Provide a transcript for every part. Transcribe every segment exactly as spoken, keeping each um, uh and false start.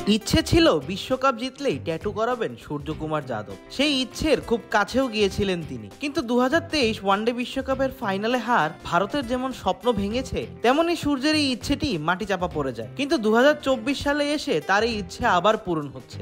ইচ্ছে ছিল বিশ্বকাপ জিতলেই ট্যাটু করাবেন সূর্যকুমার যাদব। সেই ইচ্ছের খুব কাছেও গিয়েছিলেন তিনি, কিন্তু দু হাজার তেইশ ওয়ানডে বিশ্বকাপের ফাইনালে হার ভারতের যেমন স্বপ্ন ভেঙেছে, তেমনি সূর্যের এই ইচ্ছেটি মাটি চাপা পড়ে যায়। কিন্তু দু হাজার চব্বিশ সালে এসে তার এই ইচ্ছে আবার পূরণ হচ্ছে।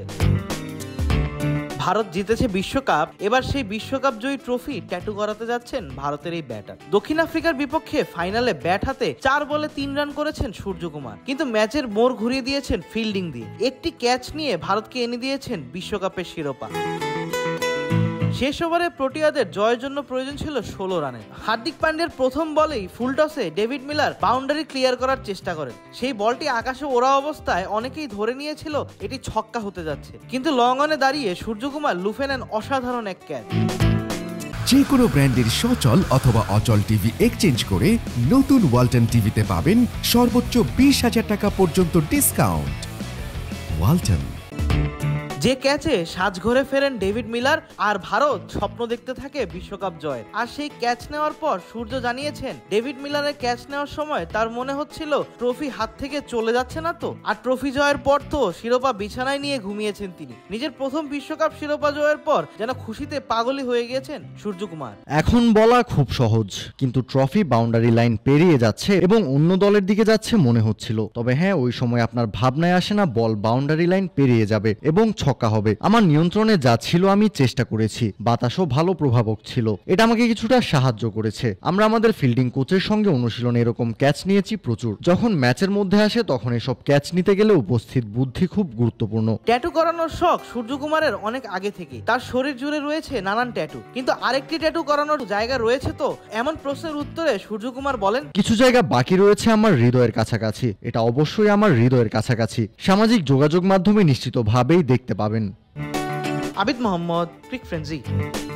ভারত জিতেছে বিশ্বকাপ, এবার সেই বিশ্বকাপ জয়ী ট্রফি ট্যাটু করাতে যাচ্ছেন ভারতের এই ব্যাটার। দক্ষিণ আফ্রিকার বিপক্ষে ফাইনালে ব্যাট হাতে চার বলে তিন রান করেছেন সূর্যকুমার, কিন্তু ম্যাচের মোড় ঘুরিয়ে দিয়েছেন ফিল্ডিং দিয়ে। একটি ক্যাচ নিয়ে ভারতকে এনে দিয়েছেন বিশ্বকাপের শিরোপা। শেষ ওভারে প্রোটিয়াদের জয়ের জন্য প্রয়োজন ছিল ষোলো রানের। হার্দিক পান্ডিয়ার প্রথম বলেই ফুল টসে ডেভিড মিলার বাউন্ডারি ক্লিয়ার করার চেষ্টা করেন। সেই বলটি আকাশে ওড়া অবস্থায় অনেকেই ধরে নিয়েছিল এটি ছক্কা হতে যাচ্ছে, কিন্তু লং অনে দাঁড়িয়ে সূর্যকুমার লুফে নেন অসাধারণ এক ক্যাচ। যে কোনো ব্র্যান্ডের সচল অথবা অচল টিভি এক্সচেঞ্জ করে নতুন ওয়ালটন টিভিতে পাবেন সর্বোচ্চ বিশ হাজার টাকা পর্যন্ত ডিসকাউন্ট। ওয়ালটন। যে ক্যাচে সাজঘরে ফেরেন ডেভিড মিলার আর ভারত স্বপ্ন দেখতে থাকে বিশ্বকাপ জয়ের। আর সেই ক্যাচ নেওয়ার পর সূর্য জানিয়েছেন ডেভিড মিলারের ক্যাচ নেওয়ার সময় তার মনে হচ্ছিল ট্রফি হাত থেকে চলে যাচ্ছে না তো। আর ট্রফি জয়ের পর তো শিরোপা বিছানায় নিয়ে ঘুমিয়েছেন তিনি। নিজের প্রথম বিশ্বকাপ শিরোপা জয়ের পর যেন খুশিতে পাগলই হয়ে গিয়েছেন সূর্যকুমার। এখন বলা খুব সহজ, কিন্তু ট্রফি বাউন্ডারি লাইন পেরিয়ে যাচ্ছে এবং অন্য দলের দিকে যাচ্ছে মনে হচ্ছিল। তবে হ্যাঁ, ওই সময় আপনার ভাবনায় আসে না বল বাউন্ডারি লাইন পেরিয়ে যাবে এবং হবে। আমার নিয়ন্ত্রণে যা ছিল আমি চেষ্টা করেছি, বাতাসও ভালো প্রভাবক ছিল, এটা আমাকে কিছুটা সাহায্য করেছে। আমরা আমাদের ফিল্ডিং কোচের সঙ্গে অনুশীলনে এরকম ক্যাচ নিয়েছি প্রচুর। যখন ম্যাচের মধ্যে আসে তখন এসব ক্যাচ নিতে গেলে উপস্থিত বুদ্ধি খুব গুরুত্বপূর্ণ। ট্যাটু করানোর শখ সূর্যকুমারের অনেক আগে থেকে। তার শরীর জুড়ে রয়েছে নানান ট্যাটু, কিন্তু আরেকটি ট্যাটু করানোর জায়গা রয়েছে তো? এমন প্রশ্নের উত্তরে সূর্যকুমার বলেন, কিছু জায়গা বাকি রয়েছে আমার হৃদয়ের কাছাকাছি। এটা অবশ্যই আমার হৃদয়ের কাছাকাছি। সামাজিক যোগাযোগ মাধ্যমে নিশ্চিতভাবেই দেখতে পাবেন। Abid Mohammad, Cric frenzy.